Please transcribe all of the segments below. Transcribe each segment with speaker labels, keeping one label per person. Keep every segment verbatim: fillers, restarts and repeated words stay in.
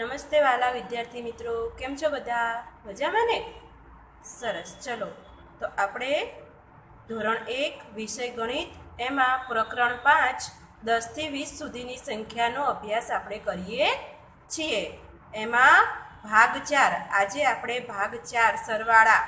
Speaker 1: નમસ્તે વાલા વિદ્યાર્થી મિત્રો, કેમ છો બધા? મજામાં ને? સરસ. ચલો તો આપણે ધોરણ એક વિષય ગણિત એમાં પ્રકરણ પાંચ દસથી વીસ સુધીની સંખ્યાનો અભ્યાસ આપણે કરીએ છીએ. એમાં ભાગ ચાર, આજે આપણે ભાગ ચાર સરવાળા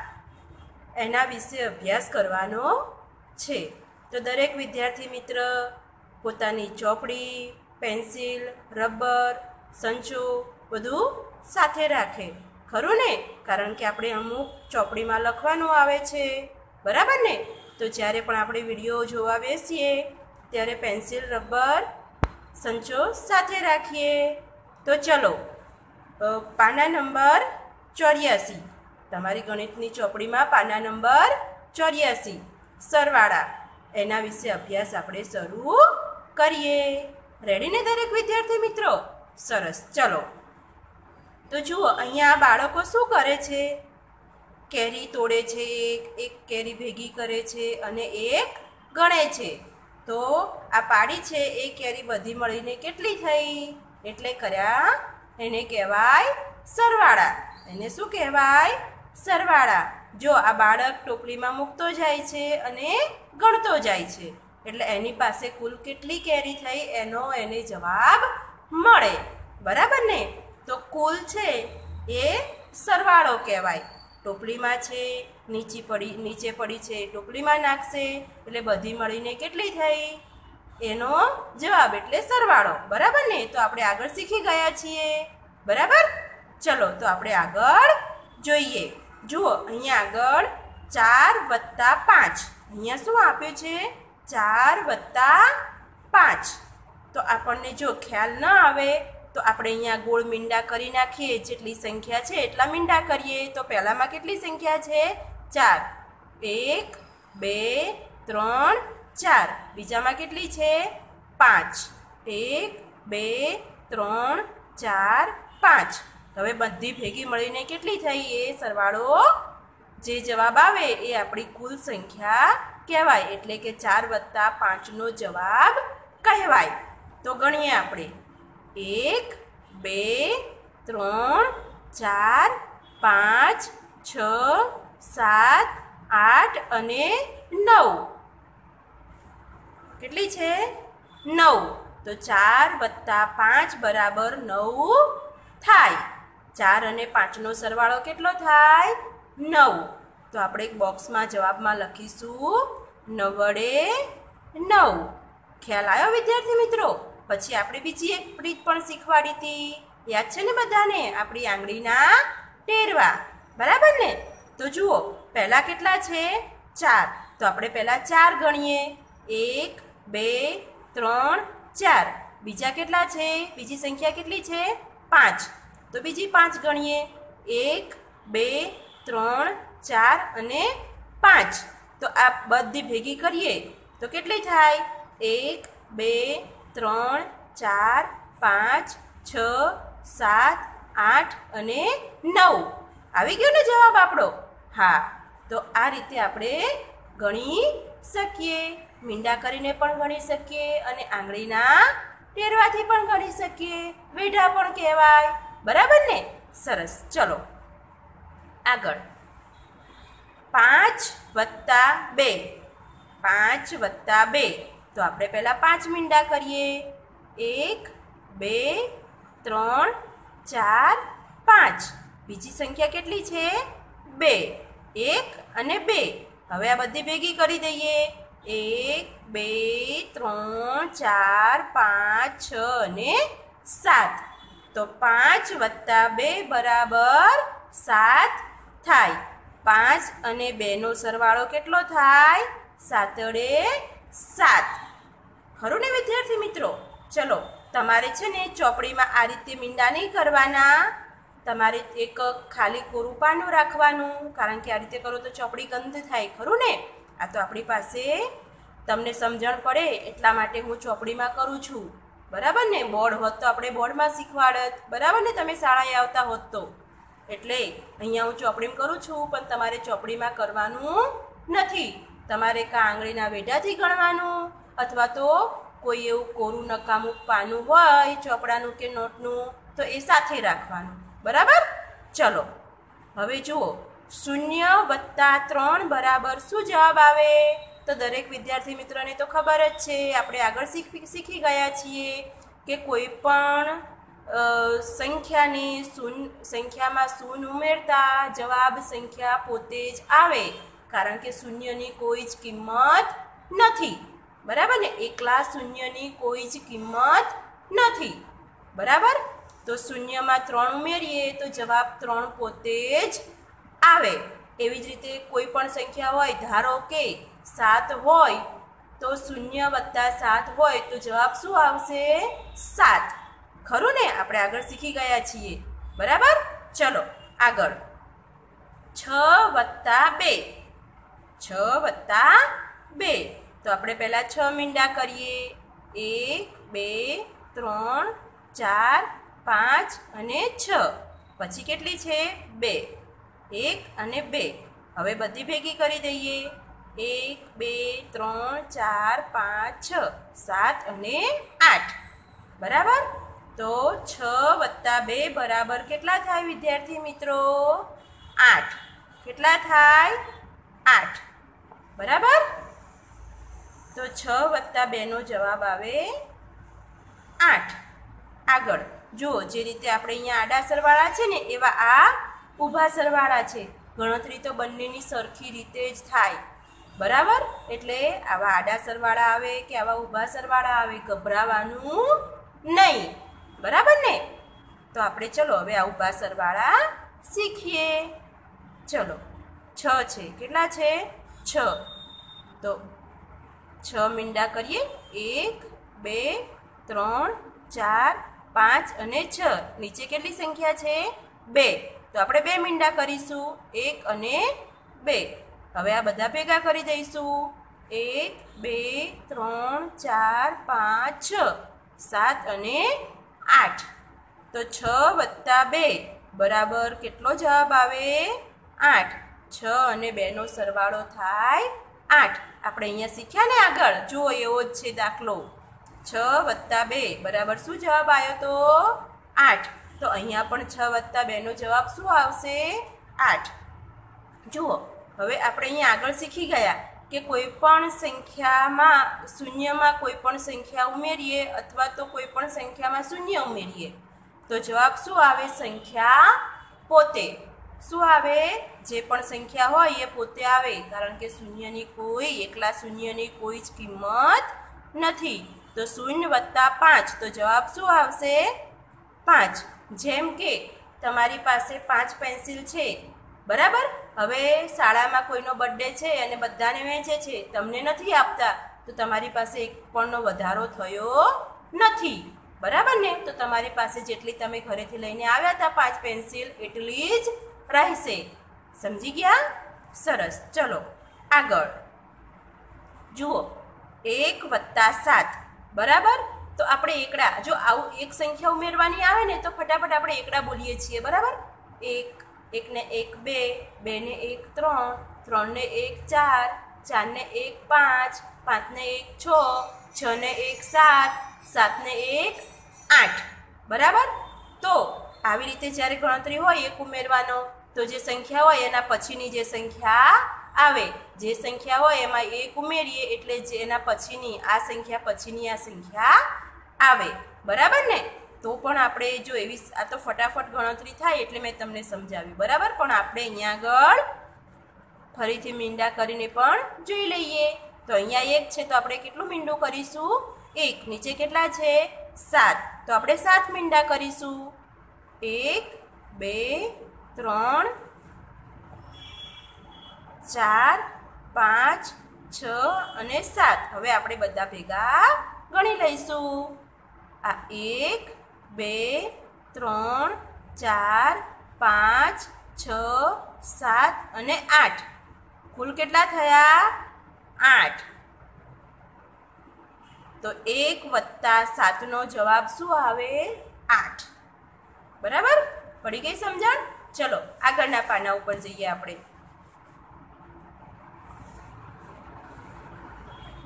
Speaker 1: એના વિશે અભ્યાસ કરવાનો છે. તો દરેક વિદ્યાર્થી મિત્ર પોતાની ચોપડી, પેન્સિલ, રબર, સંચો બધું સાથે રાખે, ખરું ને? કારણ કે આપણે અમુક ચોપડીમાં લખવાનું આવે છે, બરાબર ને? તો જ્યારે પણ આપણે વિડીયો જોવા બેસીએ ત્યારે પેન્સિલ, રબર, સંચો સાથે રાખીએ. તો ચલો, પાના નંબર ચોર્યાસી, તમારી ગણિતની ચોપડીમાં પાના નંબર ચોર્યાસી સરવાળા એના વિશે અભ્યાસ આપણે શરૂ કરીએ. રેડી ને દરેક વિદ્યાર્થી મિત્રો? સરસ. ચલો તો જુઓ, અહીંયા બાળકો શું કરે છે? કેરી તોડે છે, એક એક કેરી ભેગી કરે છે અને એક ગણે છે. તો આ પાડી છે એ કેરી બધી મળીને કેટલી થઈ? એટલે કર્યા એને કહેવાય સરવાળા. એને શું કહેવાય? સરવાળા. જો આ બાળક ટોપલીમાં મૂકતો જાય છે અને ગણતો જાય છે, એટલે એની પાસે કુલ કેટલી કેરી થઈ એનો એને જવાબ મળે, બરાબર ને? તો કુલ છે એ સરવાળો કહેવાય. ટોપલીમાં છે, નીચે પડી નીચે પડી છે, ટોપલીમાં નાખશે એટલે બધી મળીને કેટલી થઈ એનો જવાબ એટલે સરવાળો, બરાબર ને? તો આપણે આગળ શીખી ગયા છીએ, બરાબર? ચલો તો આપણે આગળ જોઈએ. જુઓ, અહીંયા આગળ ચાર વત્તા પાંચ, અહીંયા શું આપ્યું છે? ચાર વત્તા પાંચ. તો આપણને જો ખ્યાલ ન આવે તો આપણે અહીંયા ગોળ મીંડા કરી નાખીએ, જેટલી સંખ્યા છે એટલા મીંડા કરીએ. તો પહેલામાં કેટલી સંખ્યા છે? ચાર. એક, બે, ત્રણ, ચાર. બીજામાં કેટલી છે? પાંચ. એક, બે, ત્રણ, ચાર, પાંચ. હવે બધી ભેગી મળીને કેટલી થઈ એ સરવાળો જે જવાબ આવે એ આપણી કુલ સંખ્યા કહેવાય, એટલે કે ચાર વત્તા પાંચનો જવાબ કહેવાય. તો ગણીએ આપણે. એક, બે, ત્રણ, ચાર, પાંચ, છ, સાત, આઠ અને નવ. કેટલી છે? નવ. તો ચાર વત્તા પાંચ બરાબર નવ થાય. ચાર અને પાંચનો સરવાળો કેટલો થાય? નવ. તો આપણે એક બોક્સમાં જવાબમાં લખીશું નવ વડે નવ. ખ્યાલ આવ્યો વિદ્યાર્થી મિત્રો? પછી આપણે બીજી એક રીત પણ શીખવાડી હતી, યાદ છે ને બધાને? આપણી આંગળીના ટેરવા, બરાબર ને? તો જુઓ, પહેલાં કેટલા છે? ચાર. તો આપણે પહેલાં ચાર ગણીએ. એક, બે, ત્રણ, ચાર. બીજા કેટલા છે? બીજી સંખ્યા કેટલી છે? પાંચ. તો બીજી પાંચ ગણીએ. એક, બે, ત્રણ, ચાર અને પાંચ. તો આ બધી ભેગી કરીએ તો કેટલી થાય? એક, બે, ત્રણ, ચાર, પાંચ, છ, સાત, આઠ અને નવ. આવી ગયો ને જવાબ આપણો? હા. તો આ રીતે આપણે ગણી શકીએ. મીંડા કરીને પણ ગણી શકીએ અને આંગળીના ટેરવાથી પણ ગણી શકીએ. વેઢા પણ કહેવાય, બરાબર ને? સરસ. ચલો આગળ. પાંચ વત્તા બે. પાંચ વત્તા બે. તો આપણે પહેલાં પાંચ મીંડા કરીએ. એક, બે, ત્રણ, ચાર, પાંચ. બીજી સંખ્યા કેટલી છે? બે. એક અને બે. હવે આ બધી ભેગી કરી દઈએ. એક, બે, ત્રણ, ચાર, પાંચ, છ અને સાત. તો પાંચ વત્તા બે બરાબર સાત થાય. પાંચ અને બેનો સરવાળો કેટલો થાય? સાતડે સાત. ખરું ને વિદ્યાર્થી મિત્રો? ચલો, તમારે છે ને ચોપડીમાં આ રીતે મીંડા નહીં કરવાના, તમારે એક ખાલી કોરું પાનું રાખવાનું, કારણ કે આ રીતે કરો તો ચોપડી ગંધ થાય, ખરું ને? આ તો આપણી પાસે તમને સમજણ પડે એટલા માટે હું ચોપડીમાં કરું છું, બરાબર ને? બોર્ડ હોત તો આપણે બોર્ડમાં શીખવાડત, બરાબર ને? તમે શાળાએ આવતા હોત તો. એટલે અહીંયા હું ચોપડીમાં કરું છું, પણ તમારે ચોપડીમાં કરવાનું નથી. તમારે કાં આંગળીના વેઢાથી ગણવાનું, અથવા તો કોઈ એવું કોરું નકામું પાનું હોય ચોપડાનું કે નોટનું તો એ સાથે રાખવાનું, બરાબર. ચલો હવે જુઓ, શૂન્ય વત્તા ત્રણ બરાબર શું જવાબ આવે? તો દરેક વિદ્યાર્થી મિત્રોને તો ખબર જ છે, આપણે આગળ શીખી શીખી ગયા છીએ કે કોઈ પણ સંખ્યાની શૂન સંખ્યામાં શૂન્ય ઉમેરતા જવાબ સંખ્યા પોતે જ આવે, કારણ કે શૂન્યની કોઈ જ કિંમત નથી, બરાબર ને. એકલા શૂન્યની કોઈ જ કિંમત નથી, બરાબર. તો શૂન્યમાં ત્રણ ઉમેરીએ તો જવાબ ત્રણ પોતે જ આવે. એવી જ રીતે કોઈ પણ સંખ્યા હોય, ધારો કે સાત હોય તો શૂન્ય વત્તા સાત હોય તો જવાબ શું આવશે? સાત. ખરું ને? આપણે આગળ શીખી ગયા છીએ, બરાબર. ચલો આગળ, છ વત્તા બે. છ વત્તા બે તો આપણે પહેલાં છ મીંડા કરીએ. એક, બે, ત્રણ, ચાર, પાંચ અને છ. પછી કેટલી છે? બે. એક અને બે. હવે બધી ભેગી કરી દઈએ. એક, બે, ત્રણ, ચાર, પાંચ, છ, સાત અને આઠ, બરાબર. તો છ વત્તા બે બરાબર કેટલા થાય વિદ્યાર્થી મિત્રો? આઠ. કેટલા થાય? આઠ, બરાબર. તો છ વત્તા બેનો જવાબ આવે આઠ. આગળ જુઓ, જે રીતે આપણે અહીંયા આડા સરવાળા છે ને એવા આ ઊભા સરવાળા છે. ગણતરી તો બંનેની સરખી રીતે જ થાય, બરાબર. એટલે આવા આડા સરવાળા આવે કે આવા ઊભા સરવાળા આવે, ગભરાવાનું નહીં, બરાબર ને. તો આપણે ચલો હવે આ ઊભા સરવાળા શીખીએ. ચલો, છ છે. કેટલા છે? છ. તો છ મીંડા કરીએ. એક, બે, ત્રણ, ચાર, પાંચ અને છ. નીચે કેટલી સંખ્યા છે? બે. તો આપણે બે મીંડા કરીશું. એક અને બે. હવે આ બધા ભેગા કરી દઈશું. એક, બે, ત્રણ, ચાર, પાંચ, છ, સાત અને આઠ. તો છ વત્તા બે બરાબર કેટલો જવાબ આવે? આઠ. છ અને બેનો સરવાળો થાય આઠ. આપણે અહીંયા શીખ્યા ને આગળ, જુઓ એવો જ છે દાખલો. છ વત્તા બે બરાબર શું જવાબ આવ્યો? તો આઠ. તો અહીંયા પણ છ વત્તા બેનો જવાબ શું આવશે? આઠ. જુઓ, હવે આપણે અહીંયા આગળ શીખી ગયા કે કોઈ પણ સંખ્યામાં શૂન્યમાં કોઈ પણ સંખ્યા ઉમેરીએ અથવા તો કોઈ પણ સંખ્યામાં શૂન્ય ઉમેરીએ તો જવાબ શું આવે? સંખ્યા પોતે. શું આવે? જે પણ સંખ્યા હોય એ પોતે આવે, કારણ કે શૂન્યની કોઈ એકલા શૂન્યની કોઈ જ કિંમત નથી. તો શૂન્ય વત્તા પાંચ તો જવાબ શું આવશે? પાંચ. જેમ કે તમારી પાસે પાંચ પેન્સિલ છે, બરાબર. હવે શાળામાં કોઈનો બર્થડે છે અને બધાને વહેંચે છે, તમને નથી આપતા, તો તમારી પાસે એક પણનો વધારો થયો નથી, બરાબર ને. તો તમારી પાસે જેટલી તમે ઘરેથી લઈને આવ્યા હતા પાંચ પેન્સિલ એટલી જ રહેશે. સમજી ગયા? સરસ. ચલો આગળ જુઓ, એક વત્તા સાત, બરાબર. તો આપણે એકડા, જો આવું એક સંખ્યા ઉમેરવાની આવે ને તો ફટાફટ આપણે એકડા બોલીએ છીએ, બરાબર. એક, એકને એક બે, બેને એક ત્રણ, ત્રણને એક ચાર, ચારને એક પાંચ, પાંચને એક છ, છને એક સાત, સાતને એક આઠ, બરાબર. તો આવી રીતે જ્યારે ગણતરી હોય એક ઉમેરવાનો તો જે સંખ્યા હોય એના પછીની જે સંખ્યા આવે, જે સંખ્યા હોય એમાં એક ઉમેરીએ એટલે જે એના પછીની આ સંખ્યા પછીની આ સંખ્યા આવે, બરાબર ને. તો પણ આપણે જો એવી, આ તો ફટાફટ ગણતરી થાય એટલે મેં તમને સમજાવ્યું, બરાબર. પણ આપણે અહીંયા આગળ ફરીથી મીંડા કરીને પણ જોઈ લઈએ. તો અહીંયા એક છે તો આપણે કેટલું મીંડું કરીશું? એક. નીચે કેટલા છે? સાત. તો આપણે સાત મીંડા કરીશું. એક, બે, ત્રણ, ચાર, પાંચ, છ અને સાત. હવે આપણે બધા ભેગા ગણી લઈશું. આ એક, બે, ત્રણ, ચાર, પાંચ, છ, સાત અને આઠ. કુલ કેટલા થયા? આઠ. તો એક વત્તા સાતનો જવાબ શું આવે? આઠ. બરાબર? પડી ગઈ સમજણ? ચલો આગળના પાના ઉપર જઈએ આપણે.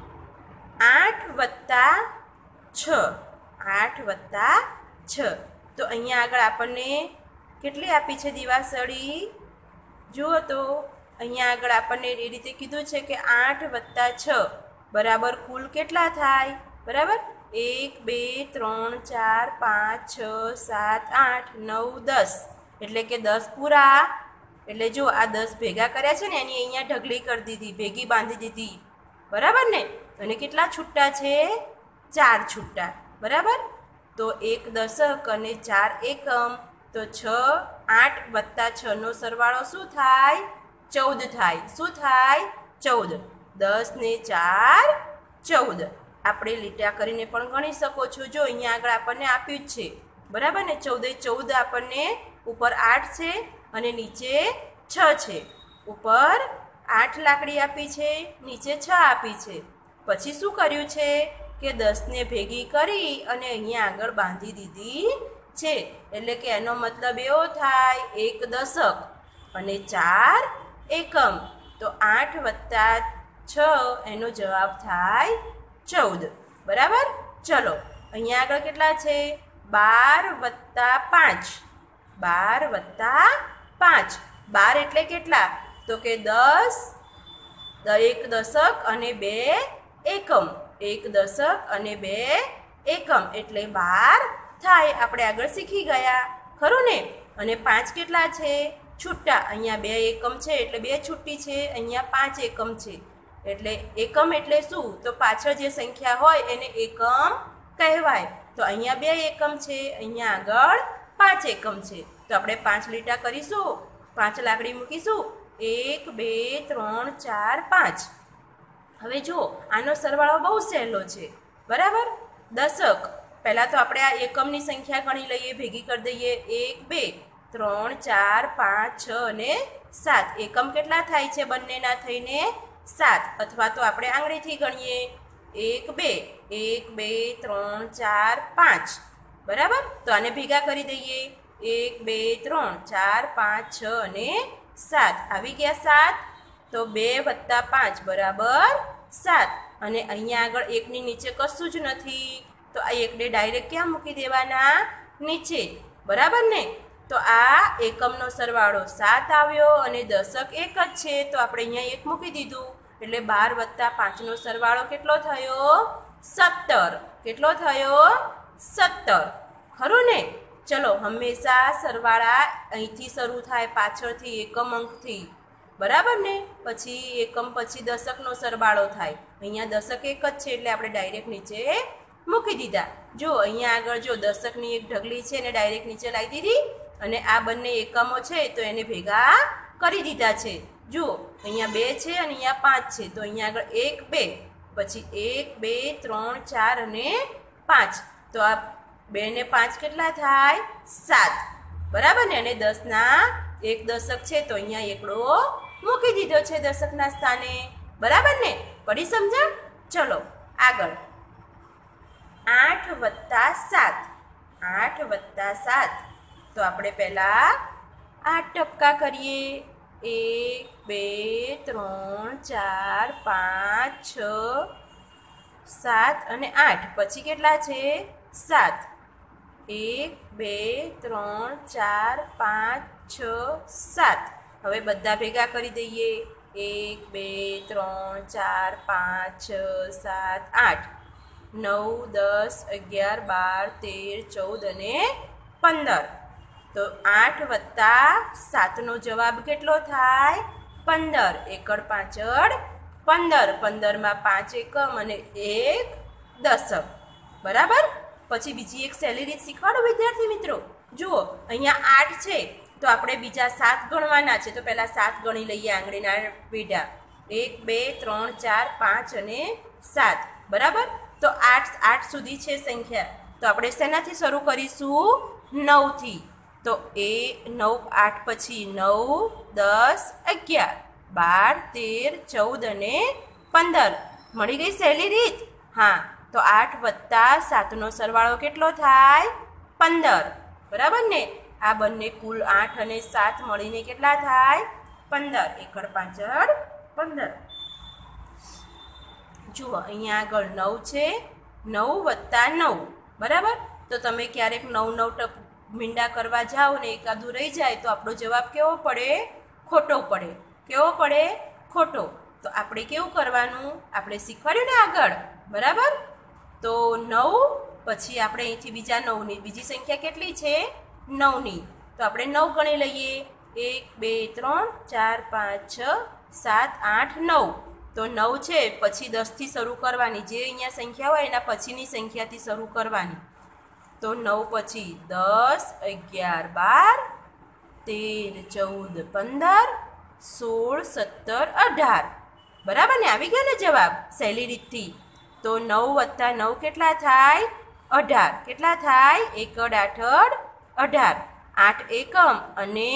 Speaker 1: આઠ વત્તા છ. આઠ વત્તા છ તો અહીંયા આગળ આપણને કેટલી આપી છે દિવાસળી? જુઓ તો અહીંયા આગળ આપણને એ રીતે કીધું છે કે આઠ વત્તા છ બરાબર કુલ કેટલા થાય? બરાબર, એક બે ત્રણ ચાર પાંચ છ સાત આઠ નવ દસ, એટલે કે દસ પૂરા. એટલે જો આ દસ ભેગા કર્યા છે ને એની અહીંયા ઢગલી કરી દીધી, ભેગી બાંધી દીધી. બરાબર ને? અને કેટલા છૂટા છે? ચાર છૂટા. બરાબર, તો એક દશક અને ચાર એકમ, તો છ આઠ વત્તા છનો સરવાળો શું થાય? ચૌદ થાય. શું થાય? ચૌદ. દસ ને ચાર ચૌદ. આપણે લીટા કરીને પણ ગણી શકો છો. જો અહીંયા આગળ આપણને આપ્યું જ છે. બરાબર ને? ચૌદે ચૌદ આપણને ઉપર આઠ છે અને નીચે છ છે. ઉપર આઠ લાકડી આપી છે, નીચે છ આપી છે. પછી શું કર્યું છે કે દસને ભેગી કરી અને અહીંયા આગળ બાંધી દીધી છે. એટલે કે એનો મતલબ એવો થાય એક દશક અને ચાર એકમ. તો આઠ વત્તા છ એનો જવાબ થાય ચૌદ. બરાબર, ચલો અહીંયા આગળ કેટલા છે? બાર વત્તા પાંચ. બાર વત્તા પાંચ. બાર એટલે કેટલા? તો કે દસ, એક દશક અને બે એકમ. એક દશક અને બે એકમ એટલે બાર થાય. આપણે આગળ શીખી ગયા, ખરું ને? અને પાંચ કેટલા છે? છૂટા. અહીંયા બે એકમ છે એટલે બે છૂટી છે, અહીંયા પાંચ એકમ છે. એટલે એકમ એટલે શું? તો પાછળ જે સંખ્યા હોય એને એકમ કહેવાય. તો અહીંયા બે એકમ છે, અહીંયા આગળ પાંચ એકમ છે. તો આપણે પાંચ લીટા કરીશું, પાંચ લાકડી મૂકીશું. એક બે ત્રણ ચાર પાંચ. હવે જુઓ આનો સરવાળો બહુ સહેલો છે. બરાબર, દશક. પહેલાં તો આપણે આ એકમની સંખ્યા ગણી લઈએ, ભેગી કરી દઈએ. એક બે ત્રણ ચાર પાંચ છ અને સાત. એકમ કેટલા થાય છે બંનેના થઈને? સાત. અથવા તો આપણે આંગળીથી ગણીએ. એક બે એક બે ત્રણ ચાર પાંચ. બરાબર, તો આને ભેગા કરી દઈએ. એક બે ત્રણ ચાર પાંચ છ અને સાત. આવી ગયા સાત. તો બે વત્તા પાંચ બરાબર સાત. અને અહીંયા આગળ એકની નીચે કશું જ નથી, તો આ એકને ડાયરેક્ટ ક્યાં મૂકી દેવાના? નીચે. બરાબર ને? તો આ એકમનો સરવાળો સાત આવ્યો અને દશક એક જ છે, તો આપણે અહીંયા એક મૂકી દીધું. એટલે બાર વત્તા પાંચનો સરવાળો કેટલો થયો? સત્તર. કેટલો થયો? સત્તર. ખરું ને? ચલો, હંમેશા સરવાળા અહીંથી શરૂ થાય, પાછળથી એકમ અંકથી. બરાબર ને? પછી એકમ પછી દશકનો સરવાળો થાય. અહીંયા દશક એક જ છે એટલે આપણે ડાયરેક્ટ નીચે મૂકી દીધા. જો અહીંયા આગળ જો દશકની એક ઢગલી છે એને ડાયરેક્ટ નીચે લાવી દીધી અને આ બંને એકમો છે તો એને ભેગા કરી દીધા છે. જુઓ અહીંયા બે છે અને અહીંયા પાંચ છે, તો અહીંયા આગળ એક બે, પછી એક બે ત્રણ ચાર અને પાંચ. તો આ બે ને પાંચ કેટલા થાય? સાત. બરાબર ને? અને દસના એક દશક છે તો અહીંયા એકડો મૂકી દીધો છે દશકના સ્થાને. બરાબર ને? પડી સમજણ? ચલો આગળ. આઠ વત્તા સાત. આઠ વત્તા સાત. તો આપણે પહેલાં આઠ ટપકા કરીએ. એક બે ત્રણ ચાર પાંચ છ સાત અને આઠ. પછી કેટલા છે? સાત. એક બે ત્રણ ચાર પાંચ છ સાત. હવે બધા ભેગા કરી દઈએ. એક બે ત્રણ ચાર પાંચ છ સાત આઠ નવ દસ અગિયાર બાર તેર ચૌદ અને પંદર. તો આઠ વત્તા સાતનો જવાબ કેટલો થાય? પંદર. એકડ પાંચડ પંદર. પંદરમાં પાંચ એકમ અને એક દશક. બરાબર. પછી બીજી એક સહેલી રીત શીખવાડો વિદ્યાર્થી મિત્રો. જુઓ અહીંયા આઠ છે તો આપણે બીજા સાત ગણવાના છે. તો પહેલાં સાત ગણી લઈએ આંગળીના વેઢા. એક બે ત્રણ ચાર પાંચ અને સાત. બરાબર. તો આઠ આઠ સુધી છે સંખ્યા, તો આપણે શેનાથી શરૂ કરીશું? નવથી. તો એ નવ આઠ પછી નવ દસ અગિયાર બાર તેર ચૌદ અને પંદર. મળી ગઈ સહેલી રીત? હા. તો આઠ વત્તા સાતનો સરવાળો કેટલો થાય? પંદર. બરાબર ને? આ બંને કુલ આઠ અને સાત મળીને કેટલા થાય? પંદર. એકડ પાંચડ પંદર. જુઓ અહીંયા આગળ નવ છે. નવ વત્તા નવ. બરાબર. તો તમે ક્યારેક નવ નવ ટપ મીંડા કરવા જાઓ ને એકાદું રહી જાય તો આપણો જવાબ કેવો પડે? ખોટો પડે. કેવો પડે? ખોટો. તો આપણે કેવું કરવાનું? આપણે શીખવાડ્યું ને આગળ, બરાબર? તો નવ પછી આપણે અહીંથી બીજા નવની બીજી સંખ્યા કેટલી છે? નવની. તો આપણે નવ ગણી લઈએ. એક બે ત્રણ ચાર પાંચ છ સાત આઠ નવ. તો નવ છે પછી દસથી શરૂ કરવાની. જે અહીંયા સંખ્યા હોય એના પછીની સંખ્યાથી શરૂ કરવાની. તો નવ પછી દસ અગિયાર બાર તેર ચૌદ પંદર સોળ સત્તર અઢાર. બરાબર ને? આવી ગયો ને જવાબ સહેલી રીતથી. તો નવ વત્તા નવ કેટલા થાય? અઢાર. કેટલા થાય? એકડ આઠડ અઢાર. આઠ એકમ અને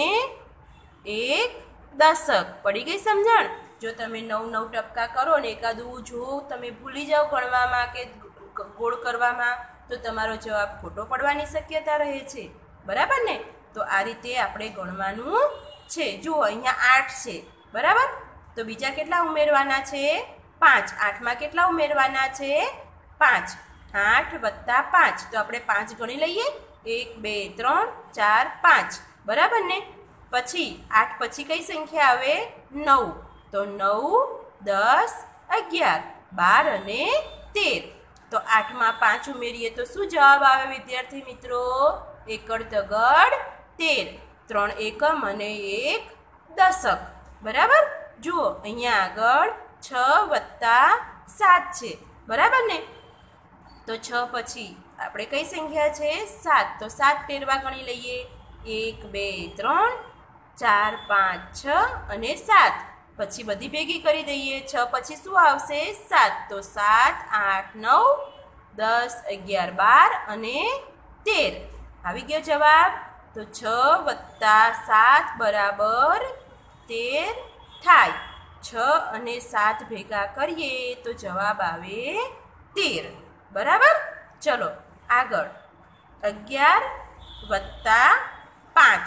Speaker 1: એક દશક. પડી ગઈ સમજણ? જો તમે નવ નવ ટપકા કરો ને એકાદું જો તમે ભૂલી જાઓ ગણવામાં કે ગોળ કરવામાં તો તમારો જવાબ ખોટો પડવાની શક્યતા રહે છે. બરાબર ને? તો આ રીતે આપણે ગણવાનું છે. જુઓ અહીંયા આઠ છે, બરાબર? તો બીજા કેટલા ઉમેરવાના છે? પાંચ. આઠમાં કેટલા ઉમેરવાના છે? પાંચ. આઠ વત્તા પાંચ. તો આપણે પાંચ ગણી લઈએ. એક બે ત્રણ ચાર પાંચ. બરાબર ને? પછી આઠ પછી કઈ સંખ્યા આવે? નવ. તો નવ દસ અગિયાર બાર અને તેર. તો આઠમાં પાંચ ઉમેરીએ તો શું જવાબ આવે વિદ્યાર્થી મિત્રો? એકડ તગડ તેર. ત્રણ એકમ અને એક દશક. બરાબર? જુઓ અહીંયા આગળ છ વત્તા સાત છે, બરાબર ને? તો છ પછી આપણે કઈ સંખ્યા છે? સાત. તો સાત તેરવા ગણી લઈએ. એક બે ત્રણ ચાર પાંચ છ અને સાત. પછી બધી ભેગી કરી દઈએ. છ પછી શું આવશે? સાત. તો સાત આઠ નવ દસ અગિયાર બાર અને તેર. આવી ગયો જવાબ. તો છ વત્તા સાત બરાબર તેર થાય. છ અને સાત ભેગા કરીએ તો જવાબ આવે તેર. બરાબર? ચલો આગળ. અગિયાર વત્તા પાંચ.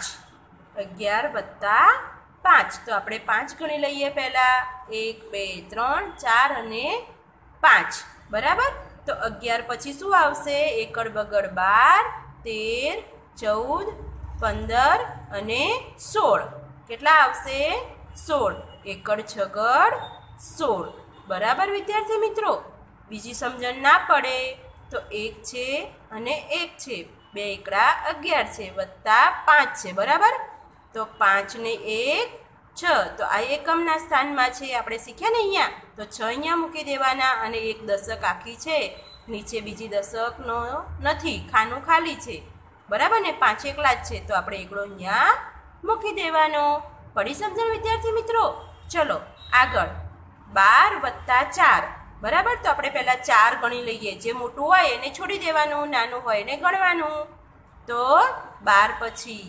Speaker 1: અગિયાર વત્તા પાંચ. તો આપણે પાંચ ગણી લઈએ પહેલાં. એક બે ત્રણ ચાર અને પાંચ. બરાબર? તો અગિયાર પછી શું આવશે? એકડ બગડ બાર તેર ચૌદ પંદર અને સોળ. કેટલા આવશે? સોળ. એકડ છગડ સોળ. બરાબર વિદ્યાર્થી મિત્રો? બીજી સમજણ ના પડે તો એક છે અને એક છે. બે એકડા અગિયાર છે વત્તા પાંચ છે. બરાબર? તો પાંચ ને એક છ. તો આ એકમના સ્થાનમાં છે. આપણે શીખ્યા ને અહીંયા. તો છ અહીંયા મૂકી દેવાના અને એક દશક આખી છે. નીચે બીજી દશકનો નથી, ખાનું ખાલી છે. બરાબર ને? પાંચ એકલા જ છે. તો આપણે એકડો અહીંયા મૂકી દેવાનો. પડી સમજણ વિદ્યાર્થી મિત્રો? ચલો આગળ. બાર વત્તા ચાર. બરાબર? તો આપણે પહેલાં ચાર ગણી લઈએ. જે મોટું હોય એને છોડી દેવાનું, નાનું હોય એને ગણવાનું. તો બાર પછી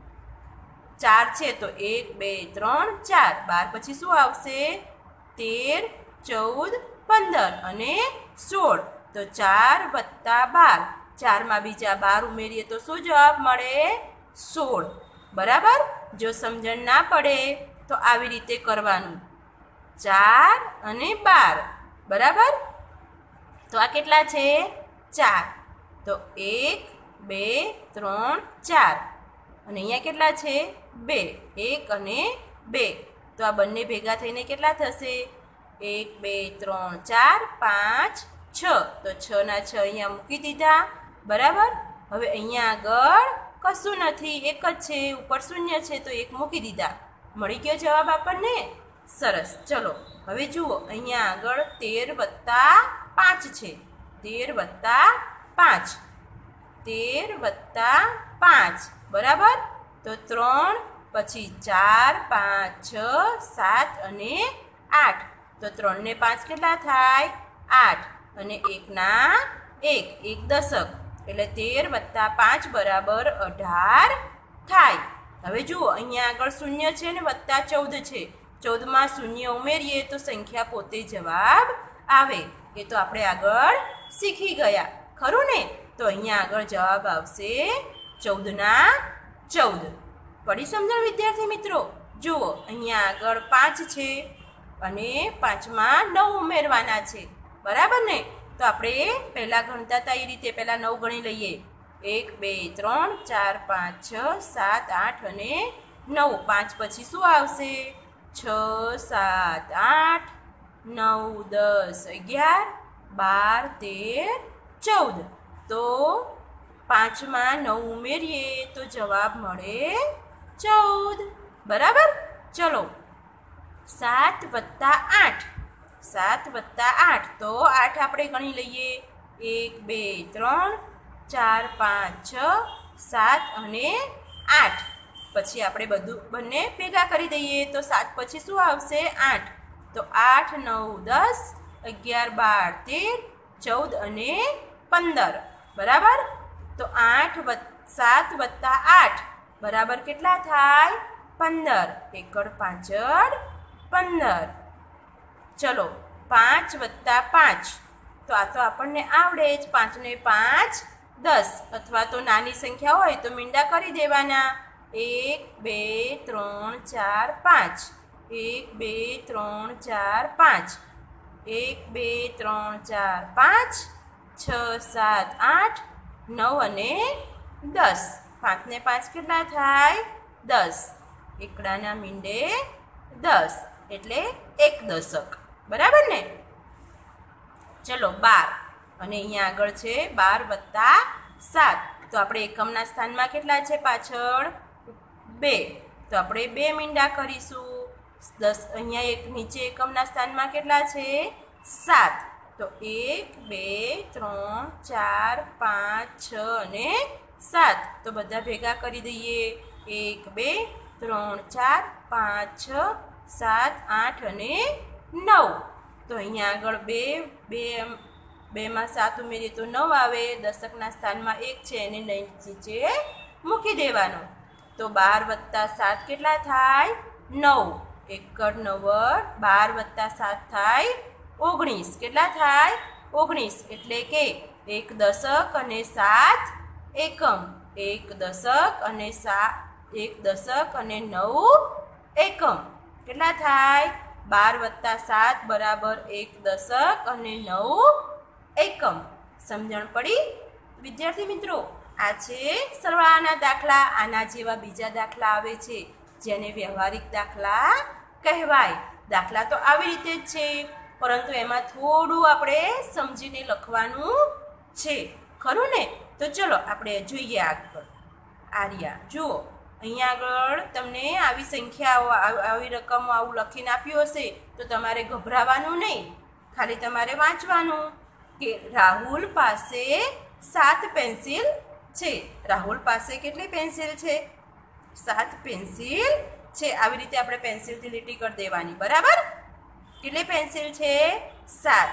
Speaker 1: ચાર છે તો એક બે ત્રણ ચાર. બાર પછી શું આવશે? તેર ચૌદ પંદર અને સોળ. તો ચાર વત્તા બાર. ચારમાં બીજા બાર ઉમેરીએ તો શું જવાબ મળે? સોળ. બરાબર? જો સમજણ ના પડે તો આવી રીતે કરવાનું. ચાર અને બાર. બરાબર? તો આ કેટલા છે? ચાર. તો એક બે ત્રણ ચાર. અને અહીંયા કેટલા છે? બે. એક અને બે. તો આ બંને ભેગા થઈને કેટલા થશે? એક બે ત્રણ ચાર પાંચ છ. તો છ ના છ અહીંયા મૂકી દીધા. બરાબર? હવે અહીંયા આગળ કશું નથી, એક જ છે. ઉપર શૂન્ય છે તો એક મૂકી દીધા. મળી ગયો જવાબ આપણને? સરસ. ચલો હવે જુઓ અહીંયા આગળ તેર વત્તા પાંચ છે. તેર વત્તા પાંચ. તેર વત્તા પાંચ. બરાબર? તો ત્રણ પછી ચાર પાંચ છ સાત અને આઠ. તો ત્રણ ને પાંચ કેટલા થાય? આઠ. અને એકના એક. એક દશક. એટલે તેર વત્તા પાંચ બરાબર અઢાર થાય. હવે જુઓ અહીંયા આગળ શૂન્ય છે ને વત્તા ચૌદ છે. ચૌદમાં શૂન્ય ઉમેરીએ તો સંખ્યા પોતે જવાબ આવે. એ તો આપણે આગળ શીખી ગયા, ખરું ને? તો અહીંયા આગળ જવાબ આવશે ચૌદના ચૌદ. પડી સમજણ વિદ્યાર્થી મિત્રો? જુઓ અહીંયા આગળ પાંચ છે અને પાંચમાં નવ ઉમેરવાના છે. બરાબર ને? તો આપણે પહેલાં ગણતા હતા એ રીતે પહેલાં નવ ગણી લઈએ. એક બે ત્રણ ચાર પાંચ છ સાત આઠ અને નવ. પાંચ પછી શું આવશે? છ સાત આઠ નવ દસ અગિયાર બાર તેર ચૌદ. તો પાંચમાં નવ ઉમેરીએ તો જવાબ મળે ચૌદ. બરાબર. ચલો, સાત વત્તા આઠ. સાત વત્તા આઠ તો આઠ આપણે ગણી લઈએ. એક બે ત્રણ ચાર પાંચ છ સાત અને આઠ. પછી આપણે બધું બંને ભેગા કરી દઈએ તો સાત પછી શું આવશે? આઠ. તો આઠ નવ દસ અગિયાર બાર તેર ચૌદ અને પંદર. બરાબર. તો આઠ સાત વત્તા આઠ બરાબર કેટલા થાય? પંદર. એકડ પાંચડ પંદર. ચલો, પાંચ વત્તા પાંચ તો આ તો આપણને આવડે જ. પાંચને પાંચ દસ, અથવા તો નાની સંખ્યા હોય તો મીંડા કરી દેવાના. એક બે ત્રણ ચાર પાંચ. એક બે ત્રણ ચાર પાંચ. એક બે ત્રણ ચાર પાંચ છ સાત આઠ નવ અને દસ. પાંચને પાંચ કેટલા થાય? દસ. એકડાના મીંડે દસ એટલે એક દશક. બરાબર ને? ચલો, બાર. અને અહીંયા આગળ છે બાર વત્તા સાત. તો આપણે એકમના સ્થાનમાં કેટલા છે પાછળ? બે. તો આપણે બે મીંડા કરીશું. દસ અહીંયા એક નીચે એકમના સ્થાનમાં કેટલા છે? સાત. તો એક બે ત્રણ ચાર પાંચ છ અને સાત. તો બધા ભેગા કરી દઈએ. એક બે ત્રણ ચાર પાંચ છ સાત આઠ અને નવ. તો અહીંયા આગળ બે બે બેમાં સાત ઉમેરીએ તો નવ આવે. દશકના સ્થાનમાં એક છે એને નીચે મૂકી દેવાનો. તો બાર વત્તા સાત કેટલા થાય? નવ. એકડ નવ્વદ. બાર વત્તા સાત થાય ઓગણીસ. કેટલા થાય? ઓગણીસ. એટલે કે એક દશક અને સાત એકમ. એક દશક અને સાત એક દશક અને નવ એકમ. કેટલા થાય? બાર વત્તા સાત બરાબર એક દશક અને નવ એકમ. સમજણ પડી વિદ્યાર્થી મિત્રો? આ છે સરવાળાના દાખલા. આના જેવા બીજા દાખલા આવે છે જેને વ્યવહારિક દાખલા કહેવાય. દાખલા તો આવી રીતે જ છે, પરંતુ એમાં થોડું આપણે સમજીને લખવાનું છે. ખરું ને? તો ચલો આપણે જોઈએ આગળ. આર્યા જુઓ, અહીંયા આગળ તમને આવી સંખ્યાઓ આવી રકમો આવું લખીને આપ્યું હશે તો તમારે ગભરાવાનું નહીં. ખાલી તમારે વાંચવાનું કે રાહુલ પાસે સાત પેન્સિલ છે. રાહુલ પાસે કેટલી પેન્સિલ છે? સાત પેન્સિલ છે. આવી રીતે આપણે પેન્સિલથી લીટી કરી દેવાની. બરાબર. કેટલી પેન્સિલ છે? સાત.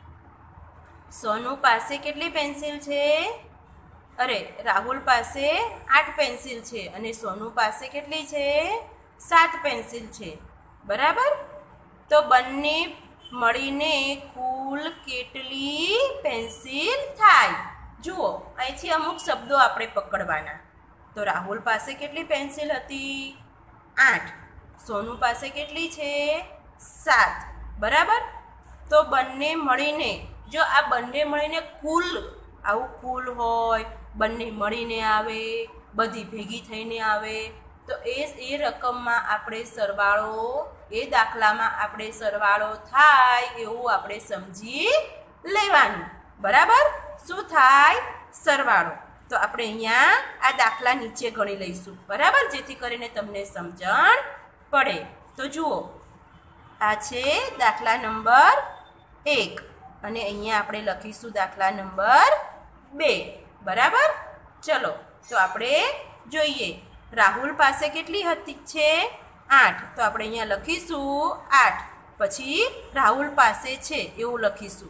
Speaker 1: સોનુ પાસે કેટલી પેન્સિલ છે? અરે, રાહુલ પાસે આઠ પેન્સિલ છે અને સોનુ પાસે કેટલી છે? સાત પેન્સિલ છે. બરાબર. તો બંને મળીને કુલ કેટલી પેન્સિલ થાય? જુઓ, અહીંથી અમુક શબ્દો આપણે પકડવાના. તો રાહુલ પાસે કેટલી પેન્સિલ હતી? આઠ. સોનુ પાસે કેટલી છે? સાત. બરાબર. તો બંને મળીને, જો આ બંને મળીને કુલ આવું કુલ હોય, બંને મળીને આવે, બધી ભેગી થઈને આવે, તો એ એ રકમમાં આપણે સરવાળો, એ દાખલામાં આપણે સરવાળો થાય એવું આપણે સમજી લેવાનું. બરાબર. શું થાય? સરવાળો. તો આપણે અહીંયા આ દાખલા નીચે ગણી લઈશું. બરાબર, જેથી કરીને તમને સમજણ પડે. તો જુઓ, આ છે દાખલા નંબર એક અને અહીંયા આપણે લખીશું દાખલા નંબર બે. બરાબર. ચલો, તો આપણે જોઈએ. રાહુલ પાસે કેટલી હતી છે? આઠ. તો આપણે અહીંયા લખીશું આઠ. પછી રાહુલ પાસે છે એવું લખીશું.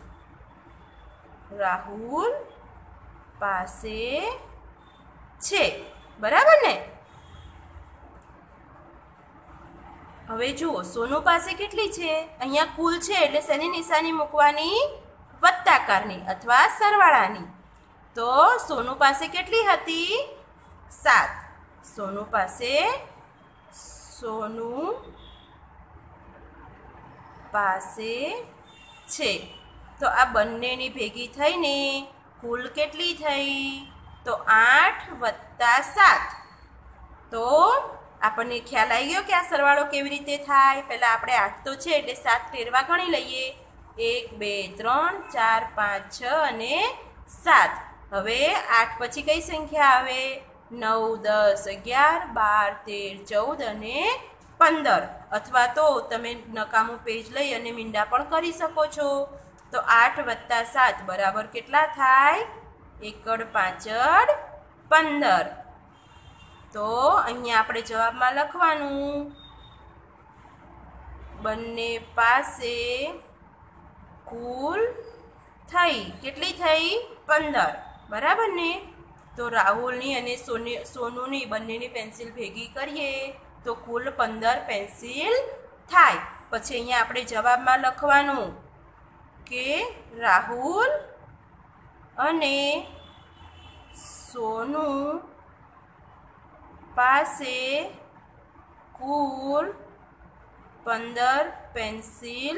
Speaker 1: રાહુલ પાસે છે. બરાબર ને? હવે જુઓ, સોનુ પાસે કેટલી છે? અહીંયા કુલ છે એટલે શેની નિશાની મૂકવાની? વત્તાકારની અથવા સરવાળાની. તો સોનુ પાસે કેટલી હતી? સાત. સોનુ પાસે સોનુ પાસે છે. તો આ બંનેની ભેગી થઈને કુલ કેટલી થઈ? તો આઠ વત્તા સાત. તો આપણને ખ્યાલ આવી ગયો કે આ સરવાળો કેવી રીતે થાય. પહેલાં આપણે આઠ તો છે એટલે સાત તેરવા ગણી લઈએ. એક બે ત્રણ ચાર પાંચ છ અને સાત. હવે આઠ પછી કઈ સંખ્યા આવે? નવ દસ અગિયાર બાર તેર ચૌદ અને પંદર. અથવા તો તમે નકામું પેજ લઈ અને મીંડા પણ કરી શકો છો. તો આઠ વત્તા સાત બરાબર કેટલા થાય? એકડ પાંચડ પંદર. તો અહીંયા આપણે જવાબમાં લખવાનું બંને પાસે કુલ થઈ. કેટલી થઈ? પંદર. બરાબર ને? તો રાહુલની અને સોની સોનુની બંનેની પેન્સિલ ભેગી કરીએ તો કુલ પંદર પેન્સિલ થાય. પછી અહીંયા આપણે જવાબમાં લખવાનું કે રાહુલ અને સોનુ પાસે કુલ પંદર પેન્સિલ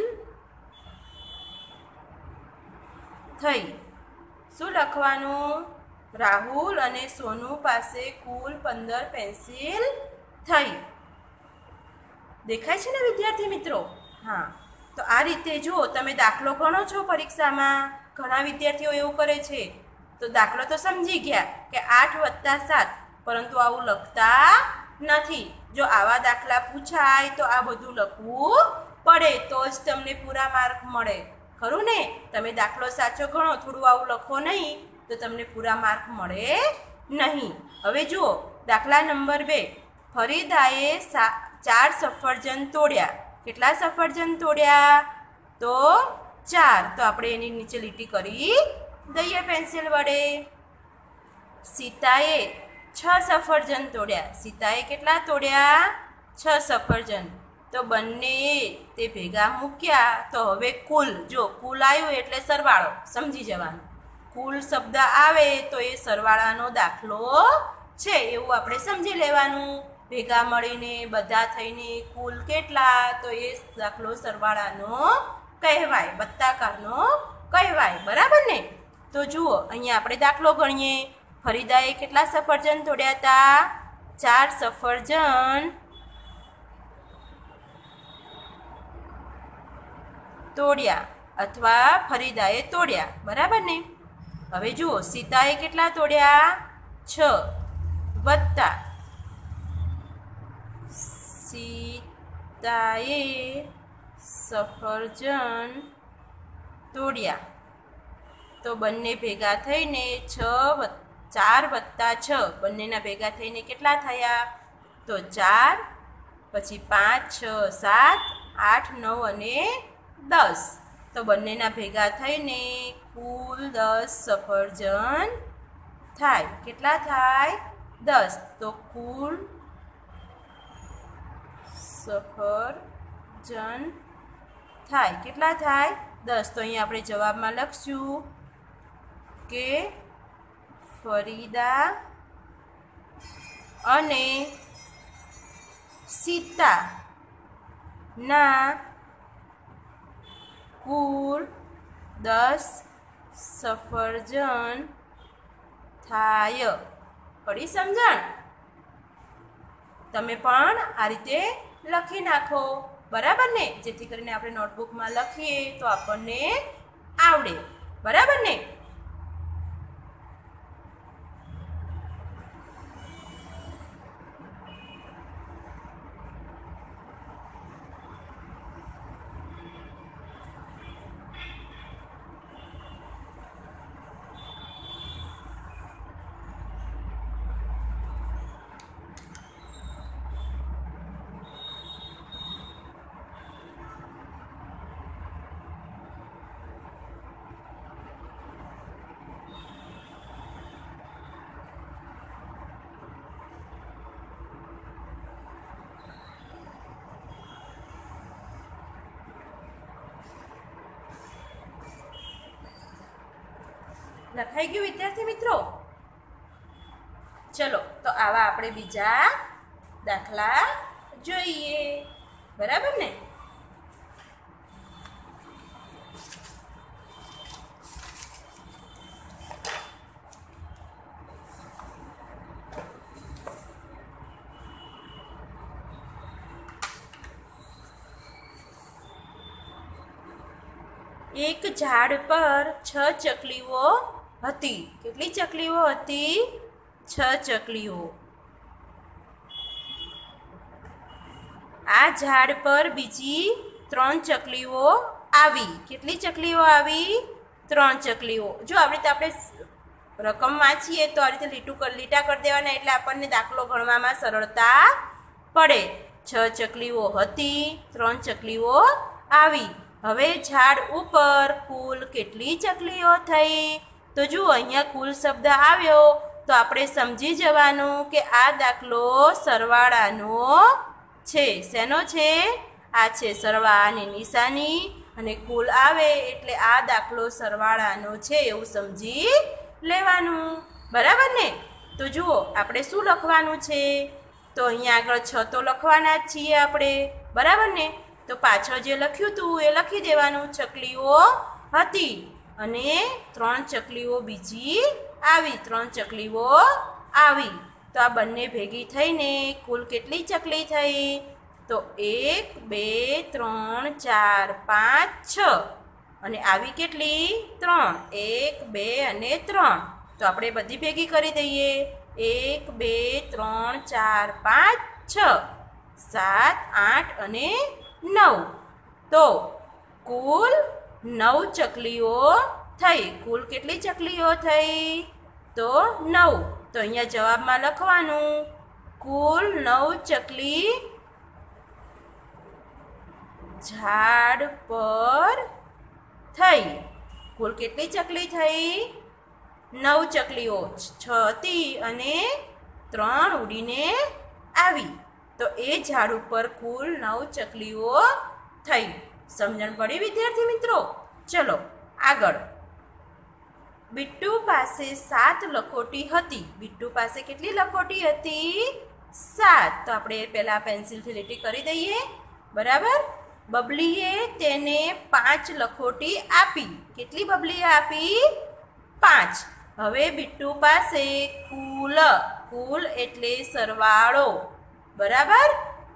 Speaker 1: થઈ. શું લખવાનું? રાહુલ અને સોનુ પાસે કુલ પંદર પેન્સિલ થઈ. દેખાય છે ને વિદ્યાર્થી મિત્રો? હા, તો આ રીતે જો તમે દાખલો ગણો છો પરીક્ષામાં, ઘણા વિદ્યાર્થીઓ એવું કરે છે. તો દાખલો તો સમજી ગયા કે આઠ વત્તા સાત, પરંતુ આવું લખતા નથી. જો આવા દાખલા પૂછાય તો આ બધું લખવું પડે તો જ તમને પૂરા માર્ક મળે. ખરું ને? તમે દાખલો સાચો ગણો, થોડું આવું લખો નહીં તો તમને પૂરા માર્ક મળે નહીં. હવે જુઓ દાખલા નંબર બે. ફરીદાએ ચાર સફરજન તોડ્યા. કેટલા સફરજન તોડ્યા? તો ચાર. તો આપણે એની નીચે લીટી કરી દઈએ પેન્સિલ વડે. સીતાએ છ સફરજન તોડ્યા. સીતાએ કેટલા તોડ્યા? છ સફરજન. તો બંને તે ભેગા મૂક્યા તો હવે કુલ. જો કુલ આવ્યું એટલે સરવાળો સમજી જવાનું. કુલ શબ્દ આવે તો એ સરવાળાનો દાખલો છે એવું આપણે સમજી લેવાનું. ભેગા મળીને બધા થઈને કુલ કેટલા? તો એ દાખલો સરવાળાનો કહેવાય, વત્તાકારનો કહેવાય. બરાબર ને? તો જુઓ અહીંયા આપણે દાખલો ગણીએ. ફરીદાએ કેટલા સફરજન તોડ્યા હતા? ચાર સફરજન તોડ્યા અથવા ફરીદાએ તોડ્યા. બરાબર ને? હવે જુઓ સીતાએ કેટલા તોડ્યા? છ વત્તા સીતાએ સફરજન તોડ્યા. તો બંને ભેગા થઈને છ ચાર વત્તા છ બંનેના ભેગા થઈને કેટલા થયા? તો ચાર, પછી પાંચ છ સાત આઠ નવ અને દસ. તો બંનેના ભેગા થઈને કુલ દસ સફરજન થાય. કેટલા થાય? દસ. તો કુલ સફરજન થાય. કેટલા થાય? દસ. તો અહીંયા આપણે જવાબમાં લખશું કે ફરીદા અને સીતાના કુલ દસ સફરજન થાય. પડી સમજણ? તમે પણ આ રીતે લખી નાખો. બરાબર ને? જેથી કરીને આપણે નોટબુકમાં લખીએ તો આપણને આવડે. બરાબર ને? લખાઈ ગયું વિદ્યાર્થી મિત્રો? ચલો તો આવા આપણે બીજા દાખલા જોઈએ. બરાબર ને? એક ઝાડ પર છ ચકલીઓ હતી. કેટલી ચકલીઓ હતી? છ ચકલીઓ. આ ઝાડ પર બીજી ત્રણ ચકલીઓ આવી. કેટલી ચકલીઓ આવી? ત્રણ ચકલીઓ. જો આવી રીતે આપણે રકમ વાંચીએ તો આ રીતે લીટું કર લીટા કરી દેવાના એટલે આપણને દાખલો ગણવામાં સરળતા પડે. છ ચકલીઓ હતી, ત્રણ ચકલીઓ આવી. હવે ઝાડ ઉપર કુલ કેટલી ચકલીઓ થઈ? તો જુઓ અહીંયા કુલ શબ્દ આવ્યો તો આપણે સમજી જવાનું કે આ દાખલો સરવાળાનો છે. શેનો છે? આ છે સરવાળાની નિશાની અને કુલ આવે એટલે આ દાખલો સરવાળાનો છે એવું સમજી લેવાનું. બરાબર ને? તો જુઓ આપણે શું લખવાનું છે? તો અહીંયા આગળ છ તો લખવાના જ છીએ આપણે. બરાબર ને? તો પાછળ જે લખ્યું હતું એ લખી દેવાનું. ચકલીઓ હતી અને ત્રણ ચકલીઓ બીજી આવી. ત્રણ ચકલીઓ આવી. તો આ બંને ભેગી થઈને કુલ કેટલી ચકલી થઈ? તો એક બે ત્રણ ચાર પાંચ છ અને આવી કેટલી? ત્રણ. એક બે અને ત્રણ. તો આપણે બધી ભેગી કરી દઈએ. એક બે ત્રણ ચાર પાંચ છ સાત આઠ અને નવ. તો કુલ નવ ચકલીઓ થઈ. કુલ કેટલી ચકલીઓ થઈ? તો નવ. તો અહીંયા જવાબમાં લખવાનું કુલ નવ ચકલી ઝાડ પર થઈ. કુલ કેટલી ચકલી થઈ? નવ ચકલીઓ. છ હતી અને ત્રણ ઉડીને આવી. તો એ ઝાડ ઉપર કુલ નવ ચકલીઓ થઈ. સમજણ પડી વિદ્યાર્થી મિત્રો? ચલો આગળ. બિટ્ટુ પાસે સાત લખોટી હતી. બિટ્ટુ પાસે કેટલી લખોટી હતી? સાત. તો આપણે પહેલાં પેન્સિલથી લીટી કરી દઈએ. બરાબર. બબલીએ તેને પાંચ લખોટી આપી. કેટલી બબલીએ આપી? પાંચ. હવે બિટ્ટુ પાસે કુલ, કુલ એટલે સરવાળો. બરાબર.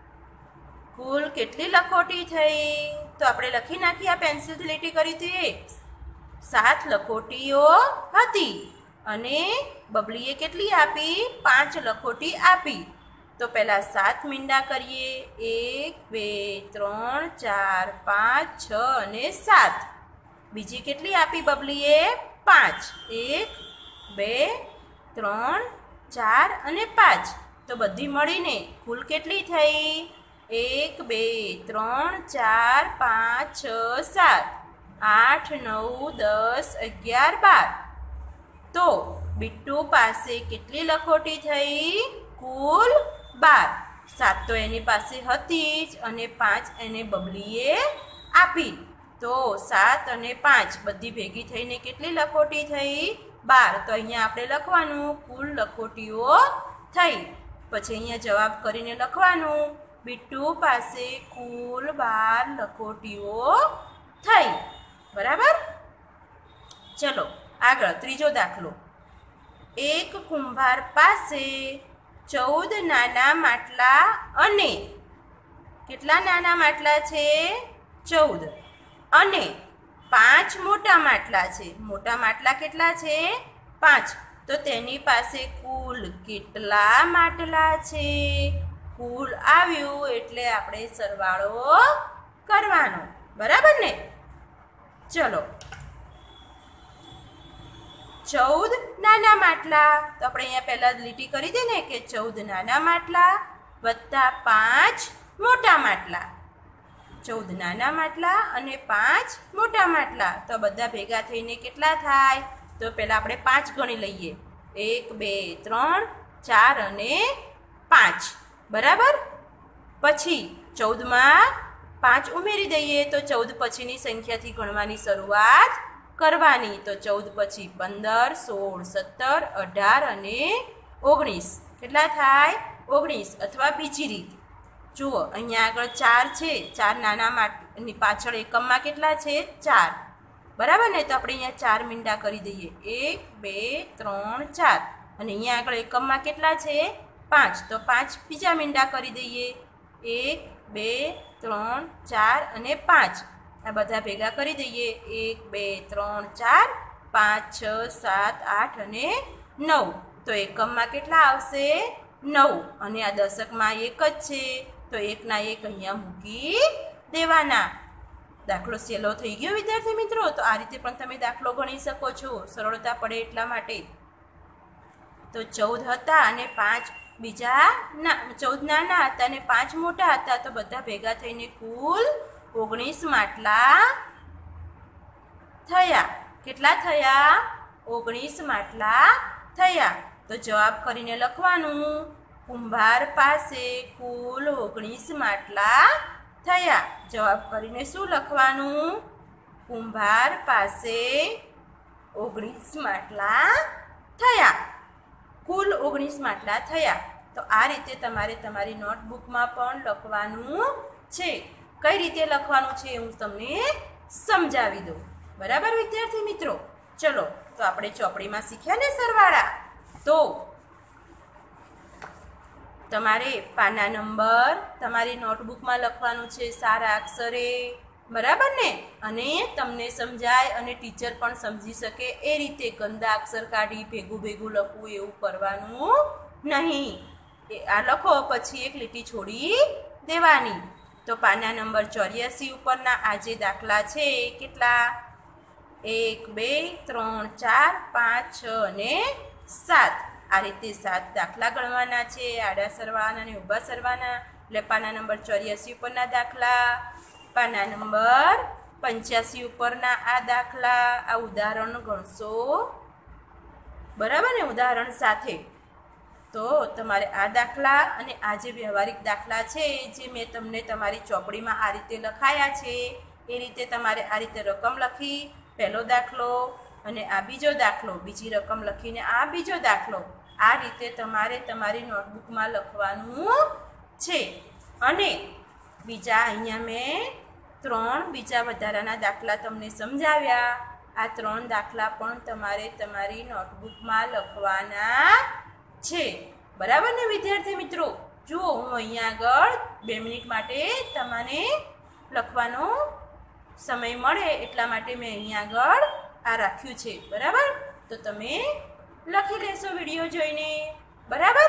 Speaker 1: કુલ કેટલી લખોટી થઈ? તો આપણે લખી નાખીએ. આ પેન્સિલથી લીટી કરી હતી. સાત લખોટીઓ હતી અને બબલીએ કેટલી આપી? પાંચ લખોટી આપી. તો પહેલાં સાત મીંડા કરીએ. એક બે ત્રણ ચાર પાંચ છ અને સાત. બીજી કેટલી આપી બબલીએ? પાંચ. એક બે ત્રણ ચાર અને પાંચ. તો બધી મળીને કુલ કેટલી થઈ? એક બે ત્રણ ચાર પાંચ છ સાત આઠ નવ દસ અગિયાર બાર. તો બિટ્ટુ પાસે કેટલી લખોટી થઈ? કુલ બાર. સાત તો એની પાસે હતી જ અને પાંચ એને બબલીએ આપી. તો સાત અને પાંચ બધી ભેગી થઈને કેટલી લખોટી થઈ? બાર. તો અહીંયા આપણે લખવાનું કુલ લખોટીઓ થઈ. પછી અહીંયા જવાબ કરીને લખવાનું બિટ્ટુ પાસે કુલ બાર લખોટીઓ થઈ. બરાબર. ચલો આગળ ત્રીજો દાખલો. એક કુંભાર પાસે ચૌદ નાના માટલા અને કેટલા નાના માટલા છે? ચૌદ. અને પાંચ મોટા માટલા છે. મોટા માટલા કેટલા છે? પાંચ. તો તેની પાસે કુલ કેટલા માટલા છે? કુલ આવ્યું એટલે આપણે સરવાળો કરવાનો. બરાબર ને? ચલો ચૌદ નાના માટલા. તો આપણે અહીંયા પહેલાં લીટી કરી દે ને કે ચૌદ નાના માટલા વત્તા પાંચ મોટા માટલા. ચૌદ નાના માટલા અને પાંચ મોટા માટલા. તો બધા ભેગા થઈને કેટલા થાય? તો પહેલાં આપણે પાંચ ગણી લઈએ. એક બે ત્રણ ચાર અને પાંચ. બરાબર. પછી ચૌદમાં પાંચ ઉમેરી દઈએ તો ચૌદ પછીની સંખ્યાથી ગણવાની શરૂઆત કરવાની. તો ચૌદ પછી પંદર સોળ સત્તર અઢાર અને ઓગણીસ. કેટલા થાય? ઓગણીસ. અથવા બીજી રીત જુઓ અહીંયા આગળ ચાર છે. ચાર નાના માટની પાછળ એકમમાં કેટલા છે? ચાર. બરાબર ને? તો આપણે અહીંયા ચાર મીંડા કરી દઈએ. એક બે ત્રણ ચાર. અને અહીંયા આગળ એકમમાં કેટલા છે? પાંચ. તો પાંચ બીજા મીંડા કરી દઈએ. એક બે ત્રણ ચાર અને પાંચ. આ બધા ભેગા કરી દઈએ. એક બે ત્રણ ચાર પાંચ છ સાત આઠ અને નવ. તો એકમમાં કેટલા આવશે? નવ. અને આ દશકમાં એક જ છે તો એકના એક અહીંયા મૂકી દેવાના. દાખલો સહેલો થઈ ગયો વિદ્યાર્થી મિત્રો. તો આ રીતે પણ તમે દાખલો ગણી શકો છો, સરળતા પડે એટલા માટે. તો ચૌદ હતા અને પાંચ બીજા ના ચૌદ નાના હતા અને પાંચ મોટા હતા, તો બધા ભેગા થઈને કુલ ઓગણીસ માટલા થયા. કેટલા થયા? ઓગણીસ માટલા થયા. તો જવાબ કરીને લખવાનું, કુંભાર પાસે કુલ ઓગણીસ માટલા થયા. જવાબ કરીને શું લખવાનું? કુંભાર પાસે ઓગણીસ માટલા થયા. કુલ ઓગણીસ માટલા થયા. તો આ રીતે તમારે તમારી નોટબુકમાં પણ લખવાનું છે. કઈ રીતે લખવાનું છે હું તમને સમજાવી દઉં. બરાબર વિદ્યાર્થી મિત્રો? ચલો તો આપણે ચોપડીમાં શીખ્યા ને સરવાળા. તો તમારે પાના નંબર તમારી નોટબુકમાં લખવાનું છે સારા અક્ષરે. બરાબર ને? અને તમને સમજાય અને ટીચર પણ સમજી શકે એ રીતે ગંદા અક્ષર કાઢી ભેગું ભેગું લખવું એવું કરવાનું નહીં. એ આ લખો પછી એક લીટી છોડી દેવાની. તો પાના નંબર ચોર્યાસી ઉપરના આ જે દાખલા છે કેટલા? એક બે ત્રણ ચાર પાંચ છ અને સાત. આ રીતે સાત દાખલા ગણવાના છે, આડા સરવાળાના અને ઊભા સરવાળાના. એટલે પાના નંબર ચોર્યાસી ઉપરના દાખલા, પાના નંબર પંચ્યાસી ઉપરના આ દાખલા. આ ઉદાહરણ ગણશો. બરાબર ને? ઉદાહરણ સાથે. તો તમારે આ દાખલા અને આ જે વ્યવહારિક દાખલા છે જે મેં તમને તમારી ચોપડીમાં આ રીતે લખાયા છે એ રીતે તમારે આ રીતે રકમ લખી પહેલો દાખલો અને આ બીજો દાખલો, બીજી રકમ લખીને આ બીજો દાખલો, આ રીતે તમારે તમારી નોટબુકમાં લખવાનું છે. અને બીજા અહીંયા મેં ત્રણ બીજા વધારાના દાખલા તમને સમજાવ્યા. આ ત્રણ દાખલા પણ તમારે તમારી નોટબુકમાં લખવાના છે. બરાબર ને વિદ્યાર્થી મિત્રો? જુઓ હું અહીંયા આગળ બે મિનિટ માટે તમને લખવાનો સમય મળે એટલા માટે મેં અહીંયા આગળ આ રાખ્યું છે. બરાબર? તો તમે લખી લેશો વિડીયો જોઈને. બરાબર?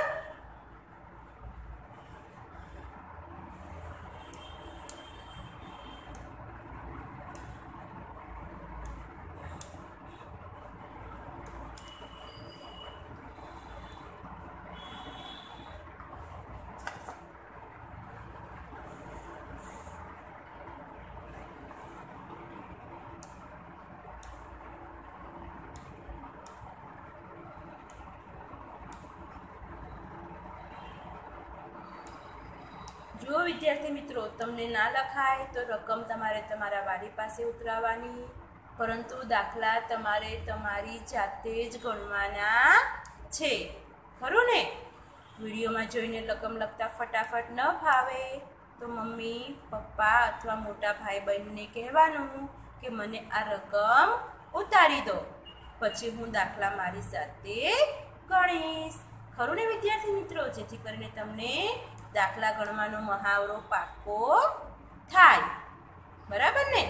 Speaker 1: જો વિદ્યાર્થી મિત્રો તમને ના લખાય તો રકમ તમારે તમારા વાલી પાસે ઉતરાવવાની, પરંતુ દાખલા તમારે તમારી જાતે જ ગણવાના છે. ખરું ને? વિડીયોમાં જોઈને રકમ લખતા ફટાફટ ન ફાવે તો મમ્મી પપ્પા અથવા મોટા ભાઈ બહેનને કહેવાનું કે મને આ રકમ ઉતારી દો, પછી હું દાખલા મારી સાથે ગણીશ. ખરું ને વિદ્યાર્થી મિત્રો? જેથી કરીને તમને દાખલા ગણવાનો મહાવરો પાક્કો થાય. બરાબર ને?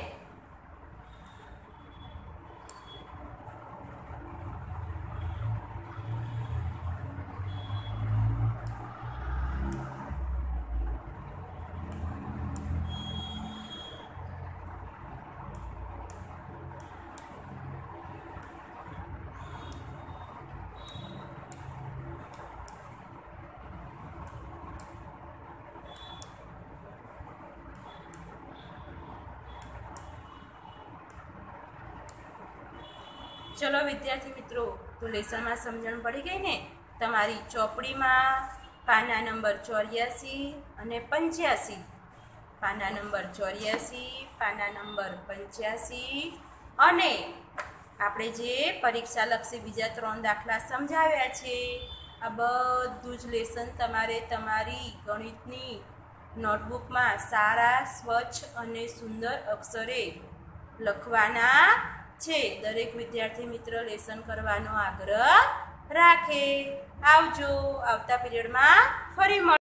Speaker 1: ચલો વિદ્યાર્થી મિત્રો, તો લેસનમાં સમજણ પડી ગઈ ને? તમારી ચોપડીમાં પાના નંબર ચોર્યાસી અને પંચ્યાસી, પાના નંબર ચોર્યાસી, પાના નંબર પંચ્યાસી અને આપણે જે પરીક્ષાલક્ષી બીજા ત્રણ દાખલા સમજાવ્યા છે આ બધું જ લેસન તમારે તમારી ગણિતની નોટબુકમાં સારા સ્વચ્છ અને સુંદર અક્ષરે લખવાના છે. દરેક વિદ્યાર્થી મિત્ર લેસન કરવાનો આગ્રહ રાખે. આવજો. આવતા પીરિયડમાં ફરી મળીએ.